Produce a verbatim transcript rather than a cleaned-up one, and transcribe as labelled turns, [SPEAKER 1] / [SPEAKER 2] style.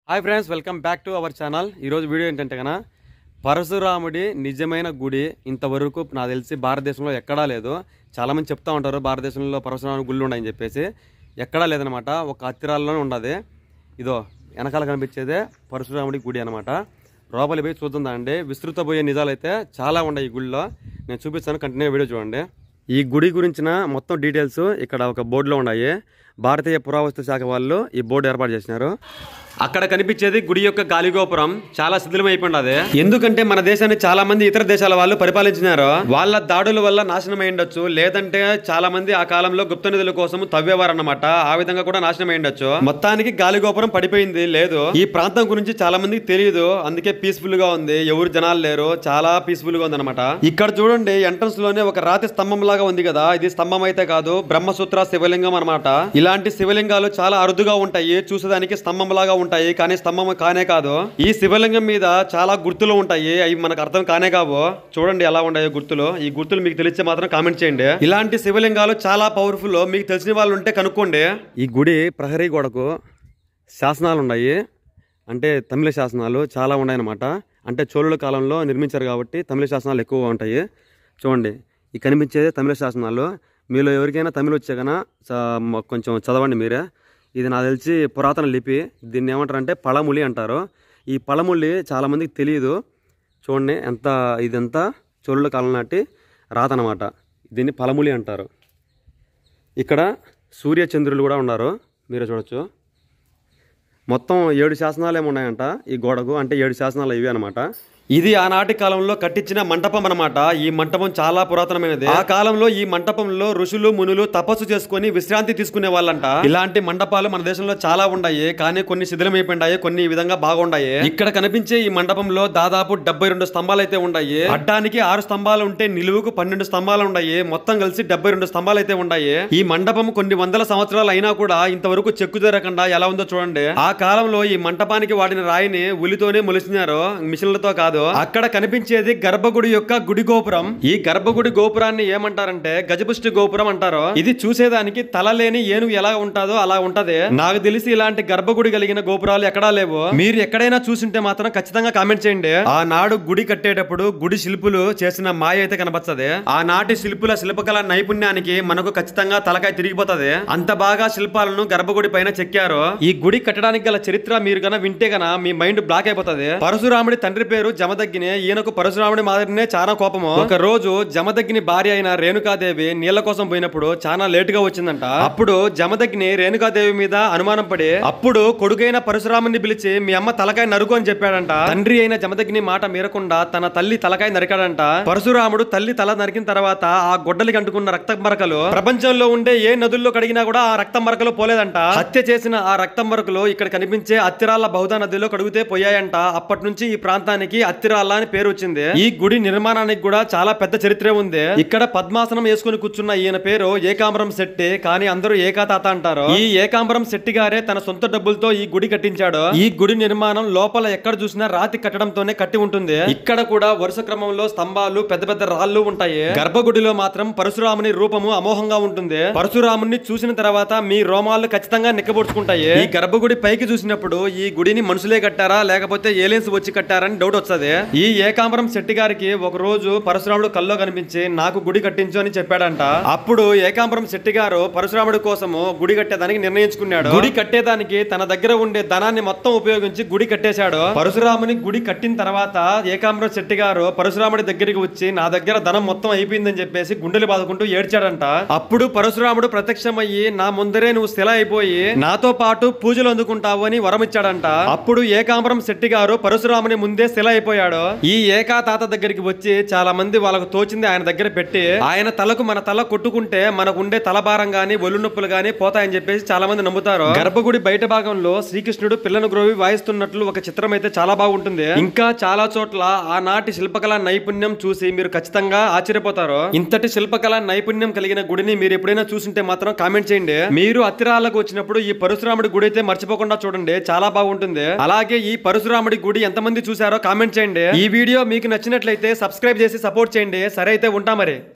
[SPEAKER 1] Hi friends, welcome back to our channel. ఈరోజు వీడియో ఏంటంటే కన్నా పరశురాముడి నిజమైన గుడి ఇంతవరకు నాకు తెలిసి భారతదేశంలో ఎక్కడా లేదు. చాలామంది చెప్తా ఉంటారు భారతదేశంలో పరశురాముడి గుళ్ళు ఉన్నాయని చెప్పేసి. ఎక్కడా లేదనమాట, ఒక అత్తిరాల్లోనే ఉండదు. ఇదో వెనకాల కనిపించేదే పరశురాముడి గుడి అనమాట. లోపలి పోయి చూద్దాం అండి. విస్తృత పోయే నిజాలు అయితే చాలా ఉన్నాయి ఈ గుడిలో. నేను చూపిస్తాను, కంటిన్యూ వీడియో చూడండి. ఈ గుడి గురించిన మొత్తం డీటెయిల్స్ ఇక్కడ ఒక బోర్డులో ఉన్నాయి. భారతీయ పురావస్తు శాఖ వాళ్ళు ఈ బోర్డు ఏర్పాటు చేసినారు. అక్కడ కనిపించేది గుడి యొక్క గాలిగోపురం చాలా శిథిలమైపోయింది. ఎందుకంటే మన దేశాన్ని చాలా మంది ఇతర దేశాల వాళ్ళు పరిపాలించినారు. వాళ్ళ దాడుల వల్ల నాశనం అయ్యుండొచ్చు, లేదంటే చాలా మంది ఆ కాలంలో గుప్త నిధుల కోసం తవ్వేవారు అన్నమాట. ఆ విధంగా కూడా నాశనం అయ్యుండొచ్చు. మొత్తానికి గాలిగోపురం పడిపోయింది లేదు. ఈ ప్రాంతం గురించి చాలా మందికి తెలియదు, అందుకే పీస్ఫుల్ గా ఉంది. ఎవరు జనాలు లేరు, చాలా పీస్ఫుల్ గా ఉంది అనమాట. ఇక్కడ చూడండి, ఎంట్రన్స్ లోనే ఒక రాతి స్తంభం లాగా ఉంది కదా. ఇది స్తంభం అయితే కాదు, బ్రహ్మసూత్ర శివలింగం అనమాట. ఇలాంటి శివలింగాలు చాలా అరుదుగా ఉంటాయి. చూసేదానికి స్తంభం లాగా ఉంటాయి, కానీ స్తంభం కానే కాదు. ఈ శివలింగం మీద చాలా గుర్తులు ఉంటాయి, అవి మనకు అర్థం కానే కావు. చూడండి ఎలా ఉంటాయో గుర్తులు. ఈ గుర్తులు మీకు తెలిస్తే మాత్రం కామెంట్ చేయండి. ఇలాంటి శివలింగాలు చాలా పవర్ఫుల్, మీకు తెలిసిన వాళ్ళు ఉంటే కనుక్కోండి. ఈ గుడి ప్రహరీ గోడకు శాసనాలు ఉన్నాయి, అంటే తమిళ శాసనాలు చాలా ఉన్నాయి అనమాట. అంటే చోళుల కాలంలో నిర్మించారు కాబట్టి తమిళ శాసనాలు ఎక్కువగా ఉంటాయి. చూడండి, ఈ కనిపించేది తమిళ శాసనాలు. మీలో ఎవరికైనా తమిళ వచ్చే కన్నా కొంచెం చదవండి మీరే. ఇది నాకు తెలిసి పురాతన లిపి. దీన్ని ఏమంటారంటే పళములి అంటారు. ఈ పళములి చాలామందికి తెలియదు. చూడండి ఎంత, ఇదంతా చోళుల కాలం నాటి రాత అనమాట. దీన్ని పళములి అంటారు. ఇక్కడ సూర్య చంద్రులు కూడా ఉన్నారు, మీరే చూడొచ్చు. మొత్తం ఏడు శాసనాలు ఏమి ఉన్నాయంట ఈ గోడకు, అంటే ఏడు శాసనాలు ఇవి అనమాట. ఇది ఆనాటి కాలంలో కట్టించిన మంటపం అనమాట. ఈ మంటపం చాలా పురాతనమైనది. ఆ కాలంలో ఈ మంటపంలో ఋషులు మునులు తపస్సు చేసుకుని విశ్రాంతి తీసుకునే వాళ్ళంట. ఇలాంటి మండపాలు మన దేశంలో చాలా ఉన్నాయి, కానీ కొన్ని శిథిలమైపోయాయి, కొన్ని ఈ విధంగా బాగుండాయి. ఇక్కడ కనిపించే ఈ మండపంలో దాదాపు డెబ్బై రెండు స్తంభాలు అయితే ఉన్నాయి. అడ్డానికి ఆరు స్తంభాలు ఉంటే నిలువుకు పన్నెండు స్తంభాలు ఉన్నాయి. మొత్తం కలిసి డెబ్బై రెండు స్తంభాలు అయితే ఉన్నాయి. ఈ మండపం కొన్ని వందల సంవత్సరాలు అయినా కూడా ఇంతవరకు చెక్కు జరగకుండా ఎలా ఉందో చూడండి. ఆ కాలంలో ఈ మంటపానికి వాడిన రాయిని ఉలితోనే మొలిసినారు, మిషన్లతో కాదు. అక్కడ కనిపించేది గర్భగుడి యొక్క గుడి గోపురం. ఈ గర్భగుడి గోపురాన్ని ఏమంటారంటే గజపుష్టి గోపురం అంటారు. ఇది చూసేదానికి తల లేని ఏనుగు ఎలా ఉంటుందో అలా ఉంటది. నాకు తెలిసి ఇలాంటి గర్భగుడి కలిగిన గోపురాలు ఎక్కడా లేవు. మీరు ఎక్కడైనా చూసింటే మాత్రం ఖచ్చితంగా కామెంట్ చేయండి. ఆనాడు గుడి కట్టేటప్పుడు గుడి శిల్పులు చేసిన మాయ అయితే కనబడుతుంది. ఆనాటి శిల్పుల శిల్పకళ నైపుణ్యానికి మనకు ఖచ్చితంగా తలకాయ తిరిగిపోతుంది. అంత బాగా శిల్పాలను గర్భగుడి పైన చెక్కారు. ఈ గుడి కట్టడానికి గల చరిత్ర మీరు గన వింటే గన మీ మైండ్ బ్లాక్ అయిపోతుంది. పరశురాముడి తండ్రి పేరు జమదగ్ని. ఈయనకు పరశురాముడి మాదిరినే చాలా కోపము. ఒక రోజు జమదగ్ని భార్య అయిన రేణుకాదేవి నీళ్ల కోసం పోయినప్పుడు చాలా లేట్ గా వచ్చిందంట. అప్పుడు జమదగ్ని రేణుకాదేవి మీద అనుమానం పడి అప్పుడు కొడుకైన పరశురాముని పిలిచి మీ అమ్మ తలకాయ నరుకు అని చెప్పాడంట. తండ్రి అయిన జమదగ్ని మాట మీరకుండా తన తల్లి తలకాయ నరికాడంట. పరశురాముడు తల్లి తల నరికిన తర్వాత ఆ గొడ్డలికి అంటుకున్న రక్త మరకలు ప్రపంచంలో ఉండే ఏ నదుల్లో కడిగినా కూడా ఆ రక్త మరకలు పోలేదంట. హత్య చేసిన ఆ రక్త మరకలు ఇక్కడ కనిపించే అత్తిరాల బహుదా నదిలో కడిగితే పోయాయంట. అప్పటి నుంచి ఈ ప్రాంతానికి అత్తిరాల అని పేరు వచ్చింది. ఈ గుడి నిర్మాణానికి కూడా చాలా పెద్ద చరిత్ర ఉంది. ఇక్కడ పద్మాసనం వేసుకుని కూర్చున్న ఈయన పేరు ఏకాంబరం శెట్టి, కానీ అందరూ ఏకాతాత అంటారు. ఈ ఏకాంబరం శెట్టి గారే తన సొంత డబ్బులతో ఈ గుడి కట్టించాడు. ఈ గుడి నిర్మాణం లోపల ఎక్కడ చూసినా రాతి కట్టడంతోనే కట్టి ఉంటుంది. ఇక్కడ కూడా వరుస క్రమంలో స్తంభాలు, పెద్ద పెద్ద రాళ్లు ఉంటాయి. గర్భగుడిలో మాత్రం పరశురాముని రూపము అమోఘంగా ఉంటుంది. పరశురాముని చూసిన తర్వాత మీ రోమాలు ఖచ్చితంగా నిక్కబొడుచుకుంటాయి. ఈ గర్భగుడి పైకి చూసినప్పుడు ఈ గుడిని మనుషులే కట్టారా లేకపోతే ఏలియన్స్ వచ్చి కట్టారని డౌట్ వస్తుంది. ఈ ఏకాంబరం శెట్టి గారికి ఒక రోజు పరశురాముడు కల్లో కనిపించి నాకు గుడి కట్టించు అని చెప్పాడంట. అప్పుడు ఏకాంబరం శెట్టి గారు పరశురాముడి కోసము గుడి కట్టేదానికి నిర్ణయించుకున్నాడు. గుడి కట్టేదానికి తన దగ్గర ఉండే ధనాన్ని మొత్తం ఉపయోగించి గుడి కట్టేశాడు. పరశురాముని గుడి కట్టిన తర్వాత ఏకాంబరం శెట్టి గారు పరశురాముడి దగ్గరికి వచ్చి నా దగ్గర ధనం మొత్తం అయిపోయిందని చెప్పేసి గుండెలు బాదుకుంటూ ఏడ్చాడంట. అప్పుడు పరశురాముడు ప్రత్యక్షమయ్యి నా ముందరే నువ్వు శిల అయిపోయి నాతో పాటు పూజలు అందుకుంటావు అని వరం ఇచ్చాడంట. అప్పుడు ఏకాంబరం శెట్టి గారు పరశురాముని ముందే శిల అయిపోయాడు. ఈ ఏకా తాత దగ్గరికి వచ్చి చాలా మంది వాళ్ళకు తోచింది ఆయన దగ్గర పెట్టి ఆయన తలకు మన తల కొట్టుకుంటే మనకు ఉండే తలభారం గాని ఒళ్ళు నొప్పులు గాని పోతాయని చెప్పేసి చాలా మంది నమ్ముతారు. గర్భగుడి బయట భాగంలో శ్రీకృష్ణుడు పిల్లను గ్రోవి వాయిస్తున్నట్లు ఒక చిత్రం అయితే చాలా బాగుంటుంది. ఇంకా చాలా చోట్ల ఆనాటి శిల్పకళ నైపుణ్యం చూసి మీరు ఖచ్చితంగా ఆశ్చర్యపోతారు. ఇంతటి శిల్పకళ నైపుణ్యం కలిగిన గుడిని మీరు ఎప్పుడైనా చూసింటే మాత్రం కామెంట్ చేయండి. మీరు అత్తిరాలకు వచ్చినప్పుడు ఈ పరశురాముడి గుడి అయితే మర్చిపోకుండా చూడండి, చాలా బాగుంటుంది. అలాగే ఈ పరశురాముడి గుడి ఎంతమంది చూసారో కామెంట్ చేయండి. ఈ వీడియో మీకు నచ్చినట్లయితే సబ్స్క్రైబ్ చేసి సపోర్ట్ చేయండి. సరే అయితే ఉంటా మరి.